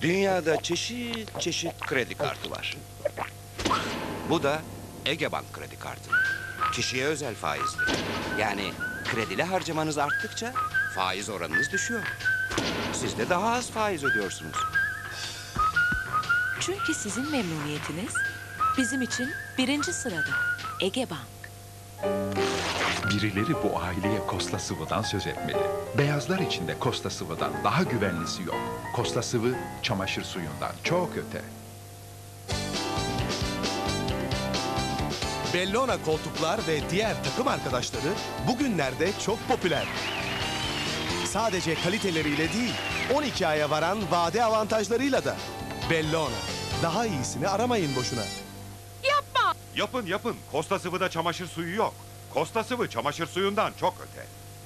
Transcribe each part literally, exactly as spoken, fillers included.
Dünyada çeşit çeşit kredi kartı var. Bu da Egebank kredi kartı. Kişiye özel faizli. Yani kredili harcamanız arttıkça faiz oranınız düşüyor. Siz de daha az faiz ödüyorsunuz. Çünkü sizin memnuniyetiniz bizim için birinci sırada. Egebank. Birileri bu aileye Kosta Sıvı'dan söz etmeli. Beyazlar içinde Kosta Sıvı'dan daha güvenlisi yok. Kosta Sıvı çamaşır suyundan çok öte. Bellona koltuklar ve diğer takım arkadaşları bugünlerde çok popüler. Sadece kaliteleriyle değil, on iki aya varan vade avantajlarıyla da. Bellona. Daha iyisini aramayın boşuna. Yapın yapın. Kosta Sıvı'da çamaşır suyu yok. Kosta Sıvı çamaşır suyundan çok öte.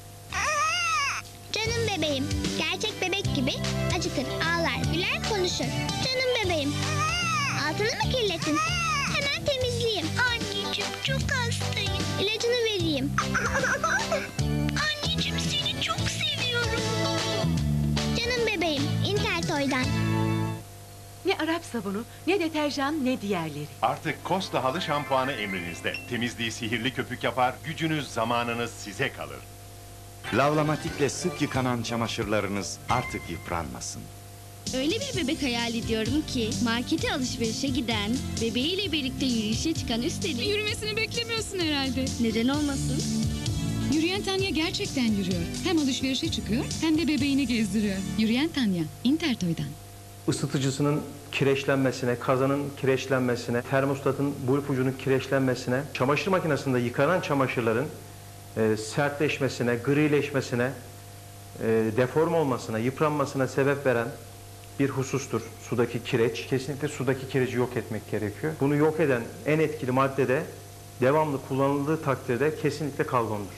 Canım bebeğim. Gerçek bebek gibi acıkır, ağlar, güler, konuşur. Canım bebeğim. Altını mı kirlettin? Hemen temizleyeyim. Anneciğim çok hastayım. İlacını vereyim. Anneciğim seni çok seviyorum. Canım bebeğim. Intertoy'dan. Ne Arap sabunu, ne deterjan, ne diğerleri. Artık Costa halı şampuanı emrinizde. Temizliği sihirli köpük yapar, gücünüz, zamanınız size kalır. Lavlamatikle sık yıkanan çamaşırlarınız artık yıpranmasın. Öyle bir bebek hayal ediyorum ki markete alışverişe giden, bebeğiyle birlikte yürüyüşe çıkan, üstelik Yürümesini beklemiyorsun herhalde. neden olmasın? Yürüyen Tanya gerçekten yürüyor. Hem alışverişe çıkıyor hem de bebeğini gezdiriyor. Yürüyen Tanya, Intertoy'dan. Isıtıcısının kireçlenmesine, kazanın kireçlenmesine, termostatın bu ipucunun kireçlenmesine, çamaşır makinesinde yıkanan çamaşırların e, sertleşmesine, grileşmesine, e, deform olmasına, yıpranmasına sebep veren bir husustur sudaki kireç. Kesinlikle sudaki kireci yok etmek gerekiyor. Bunu yok eden en etkili madde de devamlı kullanıldığı takdirde kesinlikle kalgondur.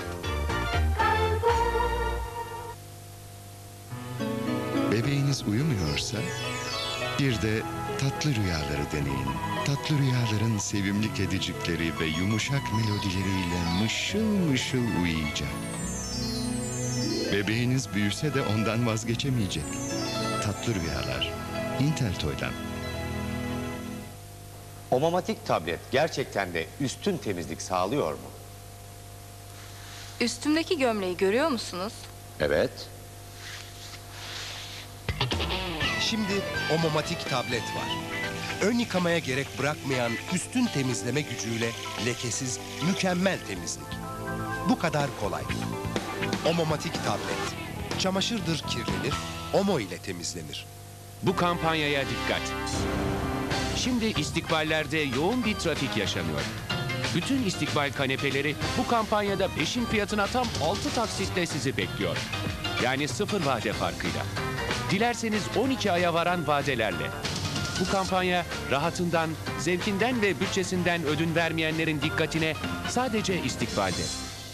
Bebeğiniz uyumuyorsa bir de tatlı rüyaları deneyin. Tatlı rüyaların sevimli kedicikleri ve yumuşak melodileriyle mışıl mışıl uyuyacak. Bebeğiniz büyüse de ondan vazgeçemeyecek. Tatlı rüyalar. Intertoy'dan. Omamatik tablet gerçekten de üstün temizlik sağlıyor mu? Üstümdeki gömleği görüyor musunuz? Evet. Şimdi Omomatik tablet var. Ön yıkamaya gerek bırakmayan üstün temizleme gücüyle lekesiz, mükemmel temizlik. Bu kadar kolay. Omomatik tablet. Çamaşırdır kirlenir, Omo ile temizlenir. Bu kampanyaya dikkat. Şimdi istikballerde yoğun bir trafik yaşanıyor. Bütün istikbal kanepeleri bu kampanyada peşin fiyatına tam altı taksitle sizi bekliyor. Yani sıfır vade farkıyla. Dilerseniz on iki aya varan vadelerle. Bu kampanya rahatından, zevkinden ve bütçesinden ödün vermeyenlerin dikkatine sadece istikbalde.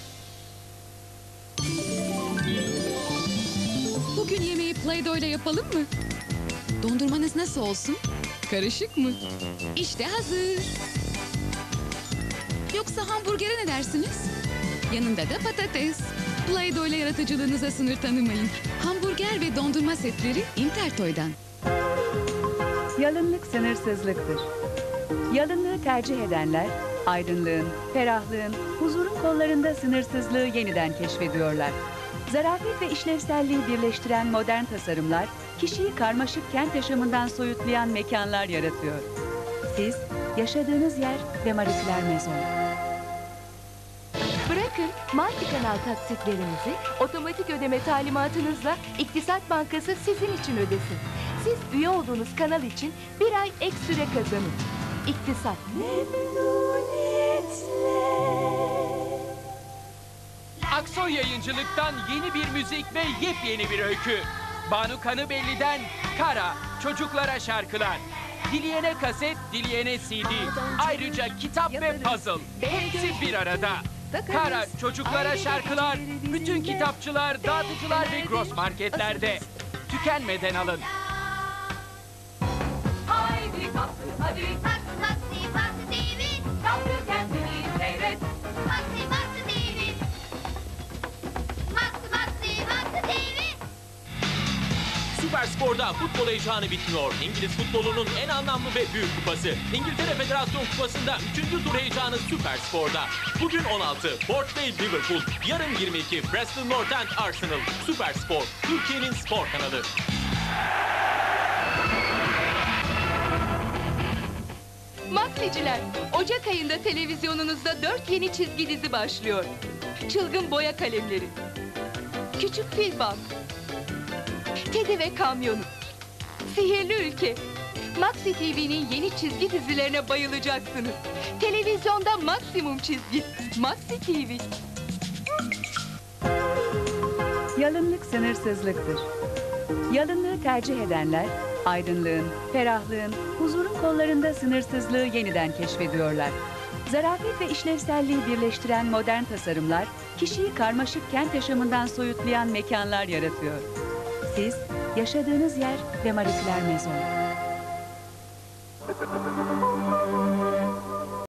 Bugün yemeği Play-Doh ile yapalım mı? Dondurmanız nasıl olsun? Karışık mı? İşte hazır. Yoksa hamburgere ne dersiniz? Yanında da patates. Play-Doh ile yaratıcılığınıza sınır tanımayın. Hamburger ve dondurma setleri Intertoy'dan. Yalınlık sınırsızlıktır. Yalınlığı tercih edenler, aydınlığın, ferahlığın, huzurun kollarında sınırsızlığı yeniden keşfediyorlar. Zarafet ve işlevselliği birleştiren modern tasarımlar, kişiyi karmaşık kent yaşamından soyutlayan mekanlar yaratıyor. Siz, yaşadığınız yer ve Marie Claire Maison. Bırakın multi-kanal taksitlerinizi otomatik ödeme talimatınızla İktisat Bankası sizin için ödesin. Siz üye olduğunuz kanal için bir ay ek süre kazanın. İktisat. Aksoy Yayıncılık'tan yeni bir müzik ve yepyeni bir öykü. Banu Kanıbelli'den Kara, çocuklara şarkılar. Dileyene kaset, dileyene C D. Ayrıca kitap ve puzzle. Hepsi bir arada. Kara, çocuklara şarkılar. Bütün kitapçılar, dağıtıcılar ve gross marketlerde. Tükenmeden alın. Haydi kalktı hadi. Kalktı kalktı kalktı T V. Kalktı kendini seyret. Kalktı kalktı T V. Kalktı kalktı kalktı T V. Süperspor'da futbol heyecanı bitmiyor. İngiliz futbolunun en anlamlı ve büyük kupası. İngiltere Federasyon Kupası'nda üçüncü tur heyecanı Süperspor'da. Bugün on altı, Portsmouth Liverpool. Yarın yirmi iki, Preston North End Arsenal. Süperspor, Türkiye'nin spor kanalı. Maksiciler, Ocak ayında televizyonunuzda dört yeni çizgi dizi başlıyor. Çılgın boya kalemleri, Küçük Fil Bak, Teddy ve Kamyonu, Sihirli Ülke. Maxi T V'nin yeni çizgi dizilerine bayılacaksınız. Televizyonda maksimum çizgi. Maxi T V. Yalınlık sınırsızlıktır. Yalınlığı tercih edenler, aydınlığın, ferahlığın, huzurun kollarında sınırsızlığı yeniden keşfediyorlar. Zarafet ve işlevselliği birleştiren modern tasarımlar, kişiyi karmaşık kent yaşamından soyutlayan mekanlar yaratıyor. Siz, yaşadığınız yer ve Marie Claire Maison.